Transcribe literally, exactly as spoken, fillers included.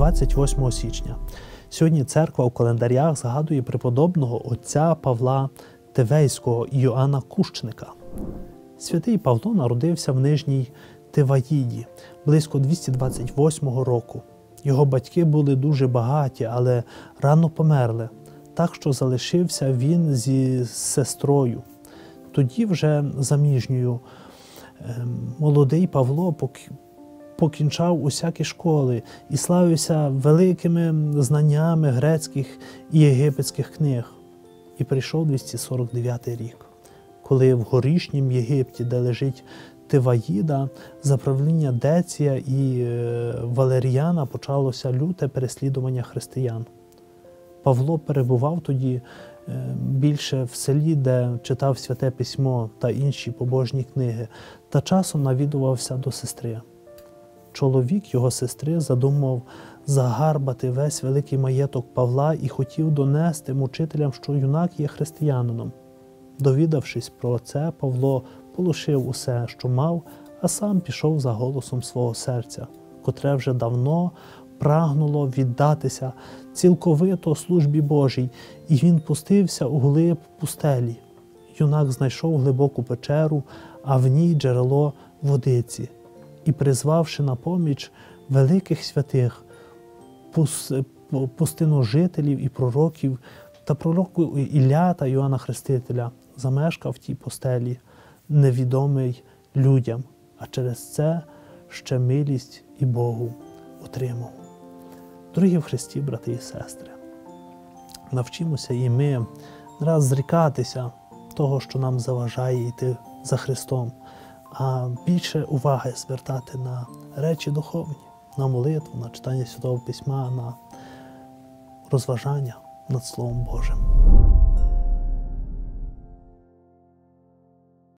двадцять восьмого січня. Сьогодні церква у календарях згадує преподобного отця Павла Тивейського і Йоанна Кущника. Святий Павло народився в Нижній Тиваїді близько двісті двадцять восьмого року. Його батьки були дуже багаті, але рано померли, так що залишився він зі сестрою. Тоді вже заміжньою молодий Павло покінчав усякі школи і славився великими знаннями грецьких і єгипетських книг. І прийшов двісті сорок дев'ятий рік, коли в горішнім Єгипті, де лежить Тиваїда, за правління Деція і Валеріяна почалося люте переслідування християн. Павло перебував тоді більше в селі, де читав Святе Письмо та інші побожні книги, та часом навідувався до сестри. Чоловік його сестри задумав загарбати весь великий маєток Павла і хотів донести мучителям, що юнак є християнином. Довідавшись про це, Павло полишив усе, що мав, а сам пішов за голосом свого серця, котре вже давно прагнуло віддатися цілковито службі Божій, і він пустився у глиб пустелі. Юнак знайшов глибоку печеру, а в ній джерело водиці. І, призвавши на поміч великих святих, пустиножителів і пророків, та пророку Ілля та Йоанна Хрестителя, замешкав в тій пустелі, невідомий людям, а через це ще милість і Богу отримав. Дорогі в Христі, брати і сестри, навчимося і ми не раз зрікатися того, що нам заважає йти за Христом, а більше уваги звертати на речі духовні, на молитву, на читання Святого Письма, на розважання над Словом Божим.